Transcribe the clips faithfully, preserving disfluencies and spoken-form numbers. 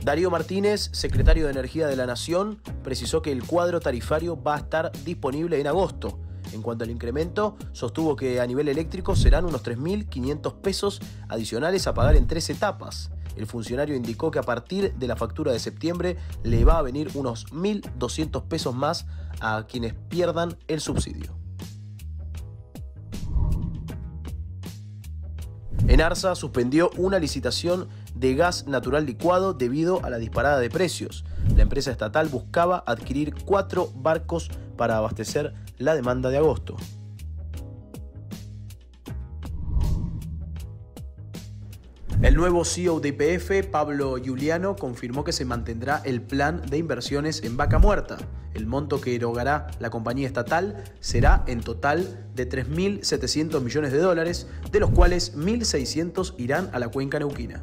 Darío Martínez, secretario de Energía de la Nación, precisó que el cuadro tarifario va a estar disponible en agosto. En cuanto al incremento, sostuvo que a nivel eléctrico serán unos tres mil quinientos pesos adicionales a pagar en tres etapas. El funcionario indicó que a partir de la factura de septiembre le va a venir unos mil doscientos pesos más a quienes pierdan el subsidio. Enarsa suspendió una licitación de gas natural licuado debido a la disparada de precios. La empresa estatal buscaba adquirir cuatro barcos para abastecer la demanda de agosto. El nuevo C E O de Y P F, Pablo Giuliano, confirmó que se mantendrá el plan de inversiones en Vaca Muerta. El monto que erogará la compañía estatal será en total de tres mil setecientos millones de dólares, de los cuales mil seiscientos irán a la cuenca neuquina.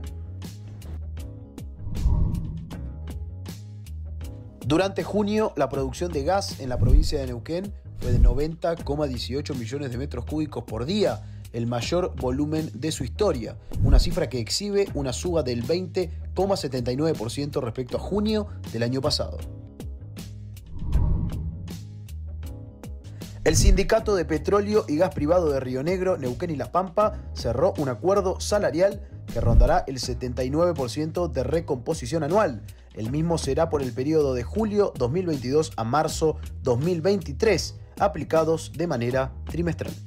Durante junio, la producción de gas en la provincia de Neuquén fue de noventa coma dieciocho millones de metros cúbicos por día, el mayor volumen de su historia, una cifra que exhibe una suba del veinte coma setenta y nueve por ciento respecto a junio del año pasado. El Sindicato de Petróleo y Gas Privado de Río Negro, Neuquén y La Pampa cerró un acuerdo salarial que rondará el setenta y nueve por ciento de recomposición anual. El mismo será por el periodo de julio dos mil veintidós a marzo dos mil veintitrés, aplicados de manera trimestral.